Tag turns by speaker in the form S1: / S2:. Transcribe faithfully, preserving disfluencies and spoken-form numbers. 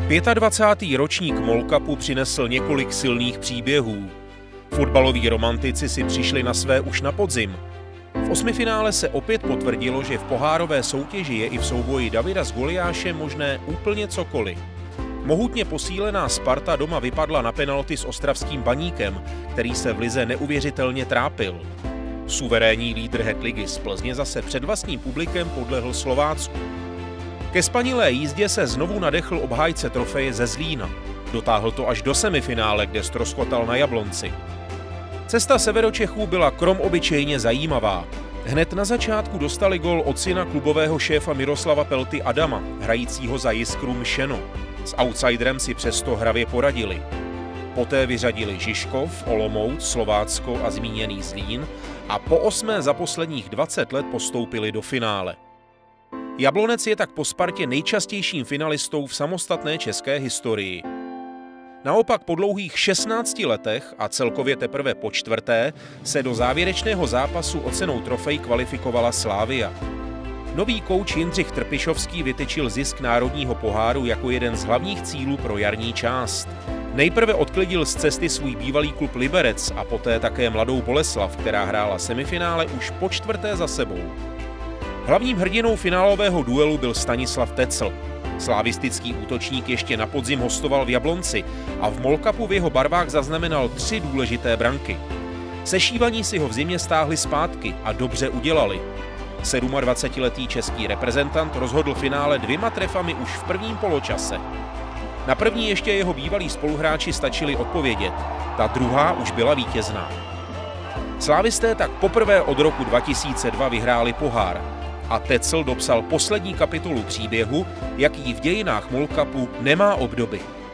S1: dvacátý pátý ročník MOL Cupu přinesl několik silných příběhů. Fotbaloví romantici si přišli na své už na podzim. V osmifinále se opět potvrdilo, že v pohárové soutěži je i v souboji Davida s Goliášem možné úplně cokoliv. Mohutně posílená Sparta doma vypadla na penalty s ostravským Baníkem, který se v lize neuvěřitelně trápil. Suverénní lídr Hetligy z Plzně zase před vlastním publikem podlehl Slovácku. Ke spanilé jízdě se znovu nadechl obhájce trofeje ze Zlína. Dotáhl to až do semifinále, kde ztroskotal na Jablonci. Cesta Severočechů byla krom obyčejně zajímavá. Hned na začátku dostali gól od syna klubového šéfa Miroslava Pelty Adama, hrajícího za Jiskru Mšeno. S outsiderem si přesto hravě poradili. Poté vyřadili Žižkov, Olomouc, Slovácko a zmíněný Zlín a po osmé za posledních dvacet let postoupili do finále. Jablonec je tak po Spartě nejčastějším finalistou v samostatné české historii. Naopak po dlouhých šestnácti letech a celkově teprve po čtvrté se do závěrečného zápasu o cennou trofej kvalifikovala Slavia. Nový kouč Jindřich Trpišovský vytyčil zisk národního poháru jako jeden z hlavních cílů pro jarní část. Nejprve odklidil z cesty svůj bývalý klub Liberec a poté také Mladou Boleslav, která hrála semifinále už po čtvrté za sebou. Hlavním hrdinou finálového duelu byl Stanislav Tecl. Slavistický útočník ještě na podzim hostoval v Jablonci a v MOL Cupu v jeho barvách zaznamenal tři důležité branky. Sešívaní si ho v zimě stáhli zpátky a dobře udělali. dvacetisedmiletý český reprezentant rozhodl finále dvěma trefami už v prvním poločase. Na první ještě jeho bývalí spoluhráči stačili odpovědět, ta druhá už byla vítězná. Slávisté tak poprvé od roku dva tisíce dva vyhráli pohár a Tecl dopsal poslední kapitolu příběhu, jaký v dějinách MOL Cupu nemá obdoby.